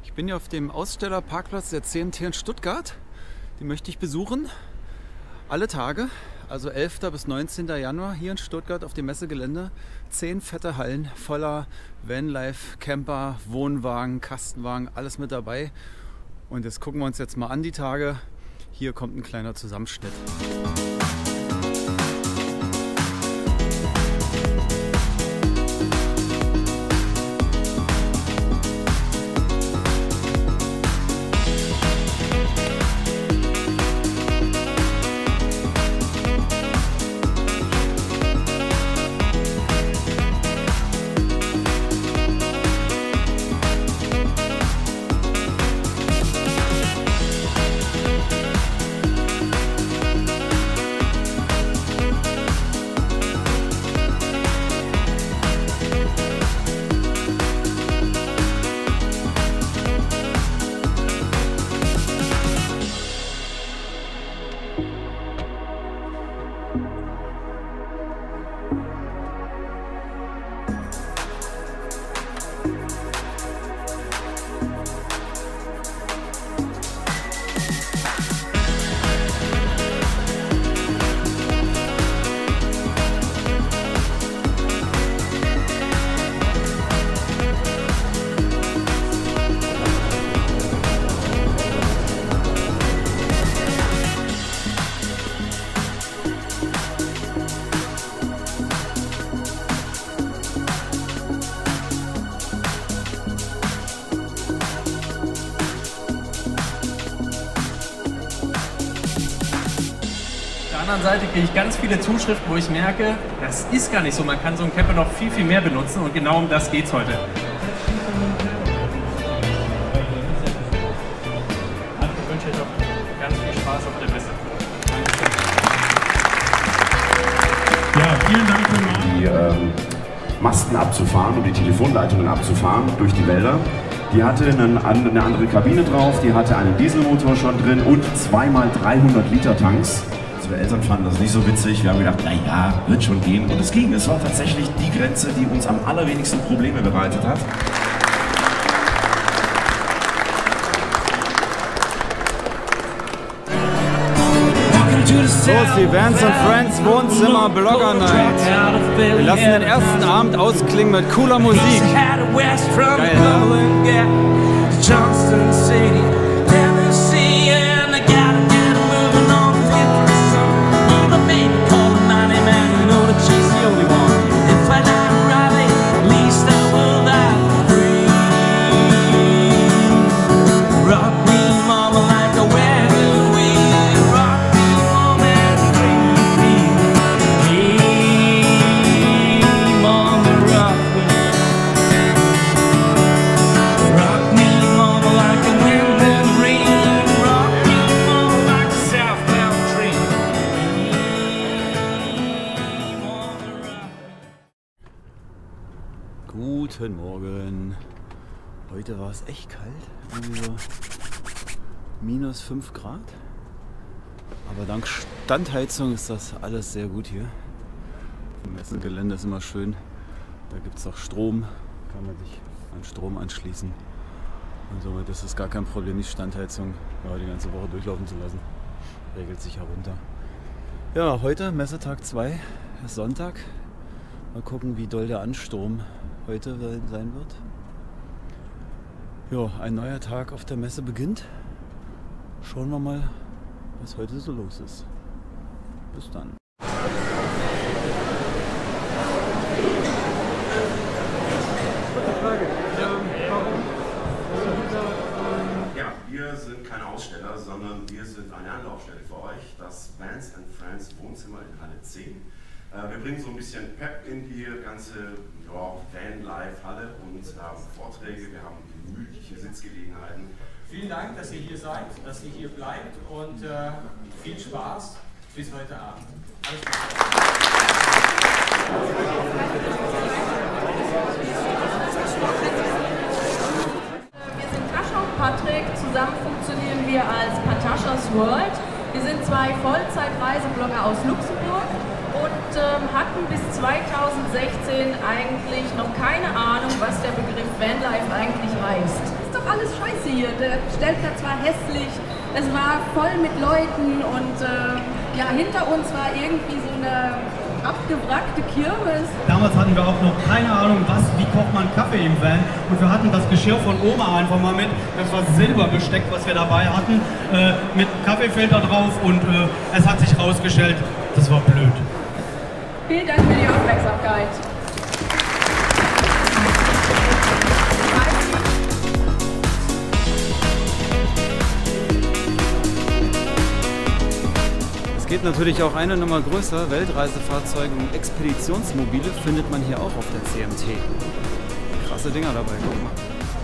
Ich bin hier auf dem Ausstellerparkplatz der CNT in Stuttgart. Die möchte ich besuchen. Alle Tage, also 11. bis 19. Januar hier in Stuttgart auf dem Messegelände. 10 fette Hallen voller Vanlife, Camper, Wohnwagen, Kastenwagen, alles mit dabei. Und das gucken wir uns jetzt mal an die Tage. Hier kommt ein kleiner Zusammenschnitt. Auf der anderen Seite kriege ich ganz viele Zuschriften, wo ich merke, das ist gar nicht so. Man kann so einen Camper noch viel, viel mehr benutzen und genau um das geht es heute. Ich wünsche euch noch ganz viel Spaß auf der Messe. Ja, vielen Dank für die Masten abzufahren und die Telefonleitungen abzufahren durch die Wälder. Die hatte eine andere Kabine drauf, die hatte einen Dieselmotor schon drin und 2x300 Liter Tanks. Unsere Eltern fanden das nicht so witzig. Wir haben gedacht, naja, wird schon gehen. Und es ging. Es war tatsächlich die Grenze, die uns am allerwenigsten Probleme bereitet hat. So ist die Vans & Friends Wohnzimmer Blogger Night. Wir lassen den ersten Abend ausklingen mit cooler Musik. Geil, ne? Guten Morgen. Heute war es echt kalt, irgendwie so minus 5 Grad. Aber dank Standheizung ist das alles sehr gut hier. Im Messegelände ist immer schön. Da gibt es auch Strom, kann man sich an Strom anschließen. Und somit ist es gar kein Problem, die Standheizung die ganze Woche durchlaufen zu lassen. Regelt sich herunter. Ja, heute Messetag 2, ist Sonntag. Mal gucken, wie doll der Ansturm heute sein wird. Ja, ein neuer Tag auf der Messe beginnt. Schauen wir mal, was heute so los ist. Bis dann. Ja, wir sind keine Aussteller, sondern wir sind eine Anlaufstelle für euch. Das Vans & Friends Wohnzimmer in Halle 10. Wir bringen so ein bisschen Pep in die ganze Van-Life-Halle und Vorträge. Wir haben gemütliche Sitzgelegenheiten. Vielen Dank, dass ihr hier seid, dass ihr hier bleibt und viel Spaß bis heute Abend. Alles Gute. Wir sind Tascha und Patrick, zusammen funktionieren wir als Patashas World. Wir sind zwei Vollzeit-Reiseblogger aus Luxemburg und hatten bis 2016 eigentlich noch keine Ahnung, was der Begriff Vanlife eigentlich heißt. Ist doch alles scheiße hier. Der Stellplatz war hässlich, es war voll mit Leuten und ja, hinter uns war irgendwie so eine abgewrackte Kirmes. Damals hatten wir auch noch keine Ahnung, wie kocht man Kaffee im Van. Und wir hatten das Geschirr von Oma einfach mal mit. Das war Silberbesteck, was wir dabei hatten, mit Kaffeefilter drauf. Und es hat sich rausgestellt, das war blöd. Vielen Dank für die Aufmerksamkeit. Geht natürlich auch eine Nummer größer. Weltreisefahrzeuge und Expeditionsmobile findet man hier auch auf der CMT. Krasse Dinger dabei, guck mal.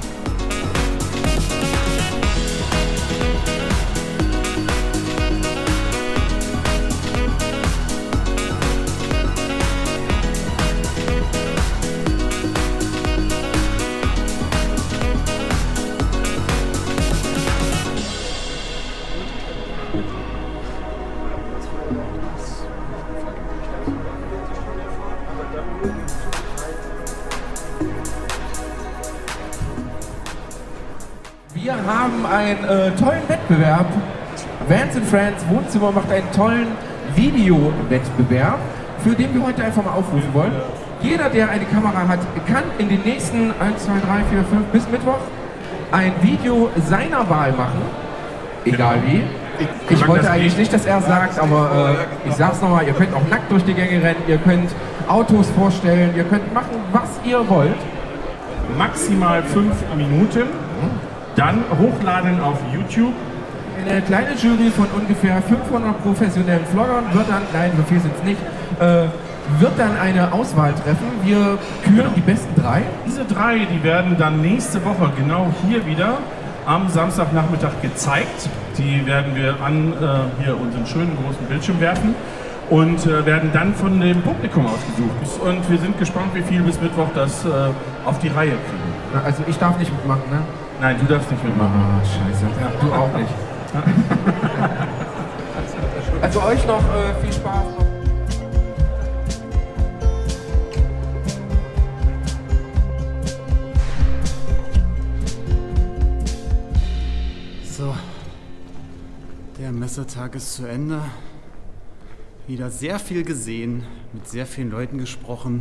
Wir haben einen tollen Wettbewerb. Vans & Friends Wohnzimmer macht einen tollen Videowettbewerb, für den wir heute einfach mal aufrufen wollen. Jeder, der eine Kamera hat, kann in den nächsten 1, 2, 3, 4, 5 bis Mittwoch ein Video seiner Wahl machen. Egal wie. Ich wollte eigentlich nicht, dass er es sagt, aber ich sag's nochmal, ihr könnt auch nackt durch die Gänge rennen, ihr könnt Autos vorstellen, ihr könnt machen, was ihr wollt. Maximal 5 Minuten, dann hochladen auf YouTube. Eine kleine Jury von ungefähr 500 professionellen Vloggern wird dann, nein, so viel sind es nicht, wird dann eine Auswahl treffen. Wir küren die besten 3. Diese 3, die werden dann nächste Woche genau hier wieder am Samstagnachmittag gezeigt. Die werden wir an hier unseren schönen großen Bildschirm werfen und werden dann von dem Publikum ausgesucht. Und wir sind gespannt, wie viel bis Mittwoch das auf die Reihe kriegen. Also ich darf nicht mitmachen, ne? Nein, du darfst nicht mitmachen. Ah, scheiße. Ja, du auch nicht. Also euch noch viel Spaß. So, der Messetag ist zu Ende. Wieder sehr viel gesehen, mit sehr vielen Leuten gesprochen.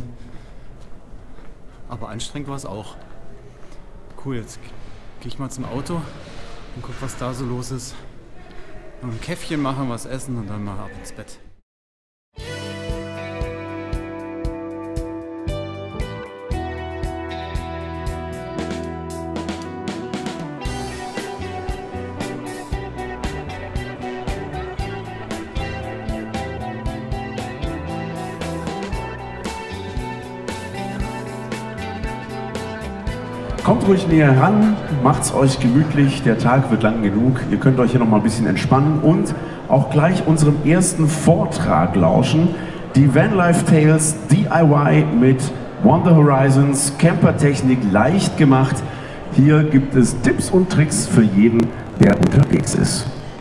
Aber anstrengend war es auch. Cool, jetzt gehe ich mal zum Auto und guck, was da so los ist. Noch ein Käffchen machen, was essen und dann mal ab ins Bett. Kommt ruhig näher ran, macht's euch gemütlich, der Tag wird lang genug. Ihr könnt euch hier noch mal ein bisschen entspannen und auch gleich unserem ersten Vortrag lauschen. Die Vanlife Tales DIY mit Wonder Horizons, Campertechnik leicht gemacht. Hier gibt es Tipps und Tricks für jeden, der unterwegs ist.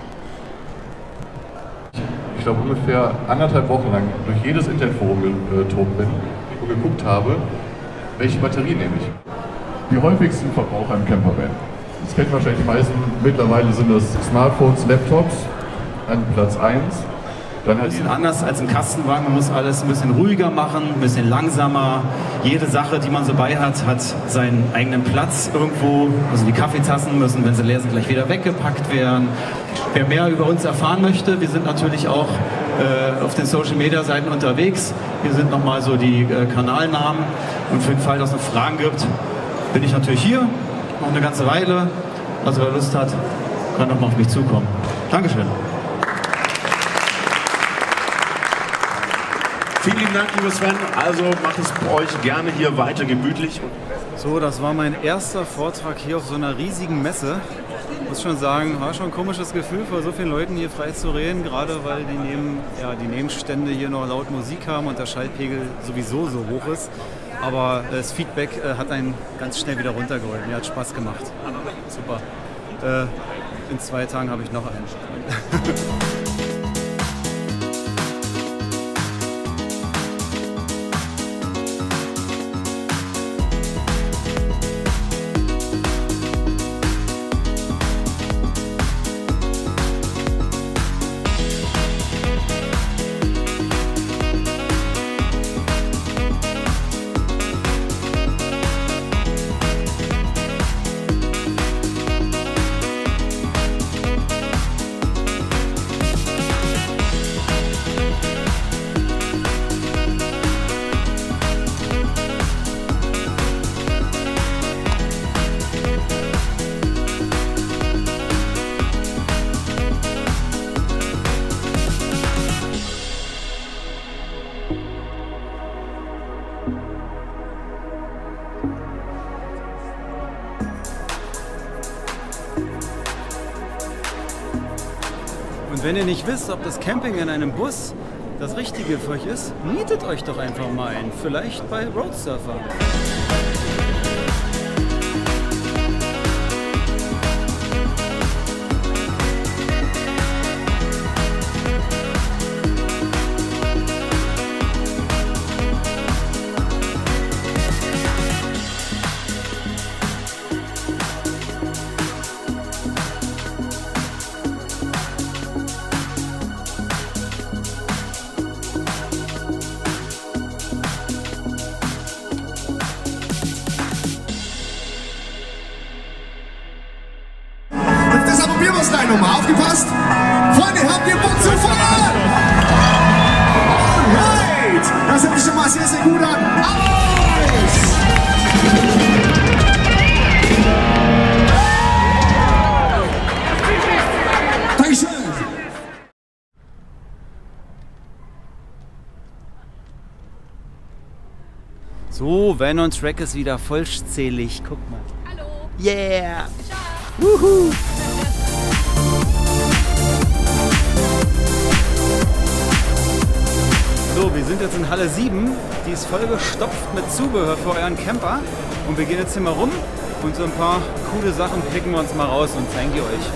Ich glaube ungefähr 1,5 Wochen lang durch jedes Internetforum getobt bin und geguckt habe, welche Batterie nehme ich. Die häufigsten Verbraucher im Campervan. Das kennen wahrscheinlich die meisten. Mittlerweile sind das Smartphones, Laptops an Platz 1. Dann halt ein bisschen anders als im Kastenwagen. Man muss alles ein bisschen ruhiger machen, ein bisschen langsamer. Jede Sache, die man so bei hat, hat seinen eigenen Platz irgendwo. Also die Kaffeetassen müssen, wenn sie leer sind, gleich wieder weggepackt werden. Wer mehr über uns erfahren möchte, wir sind natürlich auch auf den Social-Media-Seiten unterwegs. Hier sind nochmal so die Kanalnamen. Und für den Fall, dass es noch Fragen gibt, bin ich natürlich hier, noch eine ganze Weile. Also wer Lust hat, kann doch mal auf mich zukommen. Dankeschön. Vielen lieben Dank, lieber Sven. Also macht es bei euch gerne hier weiter gemütlich. So, das war mein erster Vortrag hier auf so einer riesigen Messe. Ich muss schon sagen, war schon ein komisches Gefühl, vor so vielen Leuten hier frei zu reden, gerade weil die Nebenstände hier noch laut Musik haben und der Schallpegel sowieso so hoch ist. Aber das Feedback hat einen ganz schnell wieder runtergeholt. Mir hat Spaß gemacht. Super. In 2 Tagen habe ich noch einen. wenn ihr nicht wisst, ob das Camping in einem Bus das Richtige für euch ist, mietet euch doch einfach mal ein. Vielleicht bei Roadsurfer. Nochmal aufgepasst? Freunde, habt ihr Bock zu feiern? Alright! Das hört sich schon mal sehr, sehr gut an. Dankeschön! So, Van on Track ist wieder vollzählig. Guck mal. Hallo. Yeah! Wuhu! So, wir sind jetzt in Halle 7, die ist vollgestopft mit Zubehör für euren Camper und wir gehen jetzt hier mal rum und so ein paar coole Sachen picken wir uns mal raus und zeigen die euch.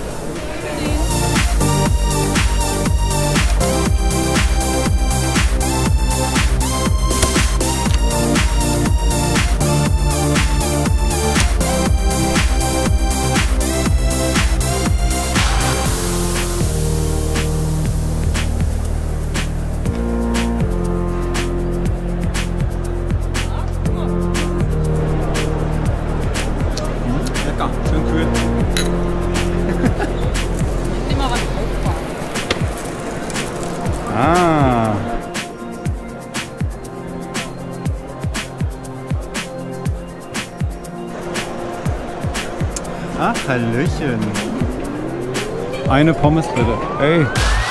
Schön kühl. Ich nehme mal was aufbauen. Ah. Ach, Hallöchen. Eine Pommes bitte. Ey.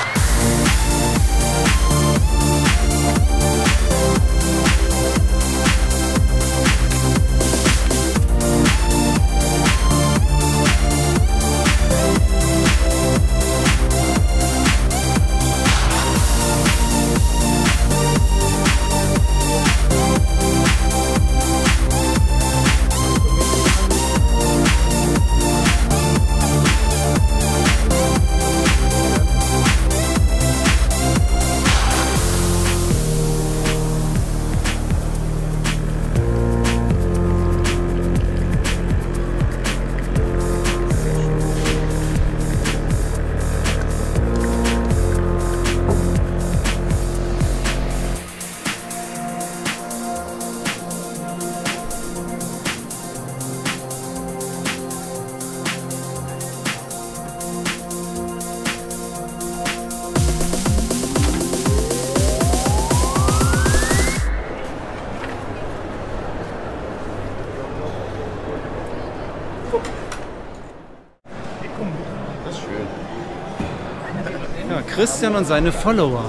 Das ist schön. Ja, Christian und seine Follower.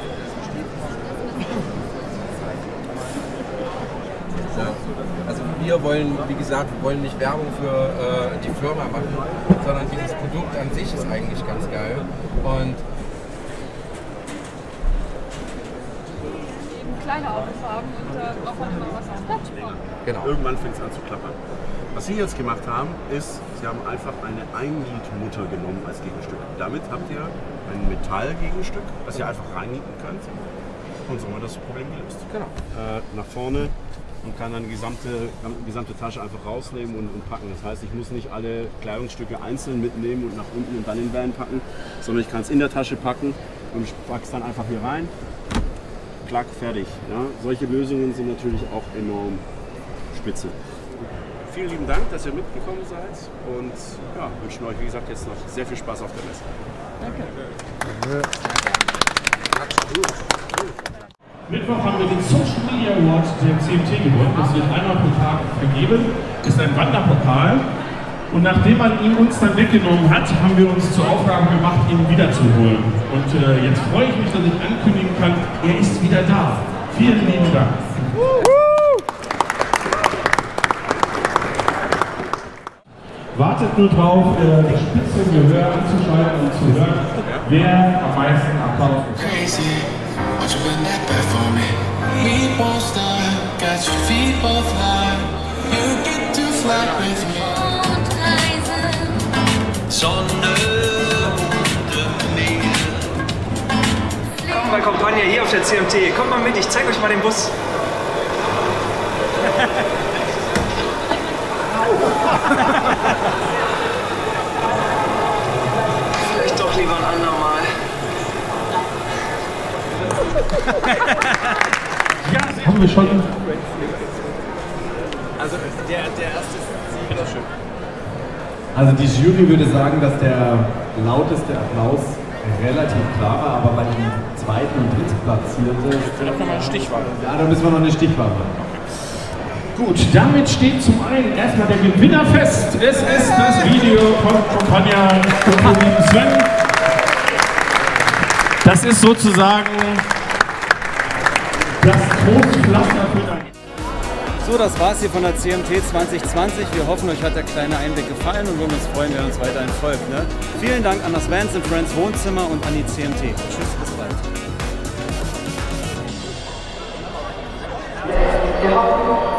Also wir wollen, wie gesagt, wir wollen nicht Werbung für die Firma machen, sondern dieses Produkt an sich ist eigentlich ganz geil. Und kleine Autos haben und auch mal was aufs Blatt bekommen. genau. Irgendwann fängt es an zu klappern. Was Sie jetzt gemacht haben, ist, Sie haben einfach eine 1-Lied-Mutter genommen als Gegenstück. Damit habt ihr ein Metallgegenstück, das ihr einfach reinnieten könnt. Und so haben wir das Problem gelöst. Genau. Nach vorne und kann dann die gesamte Tasche einfach rausnehmen und packen. Das heißt, ich muss nicht alle Kleidungsstücke einzeln mitnehmen und nach unten und dann in den Van packen, sondern ich kann es in der Tasche packen und ich packe es dann einfach hier rein. Klack, fertig. Ja, solche Lösungen sind natürlich auch enorm spitze. Vielen lieben Dank, dass ihr mitgekommen seid und ja, wünschen euch, wie gesagt, jetzt noch sehr viel Spaß auf der Messe. Danke. Mittwoch haben wir den Social Media Award der CMT gewonnen. Das wird einmal pro Tag vergeben. Das ist ein Wanderpokal. Und nachdem man ihn uns dann weggenommen hat, haben wir uns zur Aufgabe gemacht, ihn wiederzuholen. Und jetzt freue ich mich, dass ich ankündigen kann, er ist wieder da. Vielen lieben Dank. Wartet nur drauf, das spitze Gehör anzuschalten und zu hören, wer am meisten Applaus bekommt. Willkommen bei Compagnia hier auf der CMT. Kommt mal mit, ich zeig euch mal den Bus. Vielleicht doch lieber ein andermal. Ja, haben wir schon. Also der erste Sieg war schön. Also die Jury würde sagen, dass der lauteste Applaus relativ klar war, aber bei dem zweiten und dritten Platzierte... Vielleicht nochmal eine Stichwahl. Ja, da müssen wir noch eine Stichwahl machen. Gut, damit steht zum einen erstmal der Gewinner fest. Es ist das Video von Compagnia und Sven. Das ist sozusagen das Trostpflaster für dein... So, das war's hier von der CMT 2020. Wir hoffen, euch hat der kleine Einblick gefallen und würden uns freuen, wenn ihr uns weiterhin folgt. Ne? Vielen Dank an das Vans & Friends Wohnzimmer und an die CMT. Tschüss, bis bald.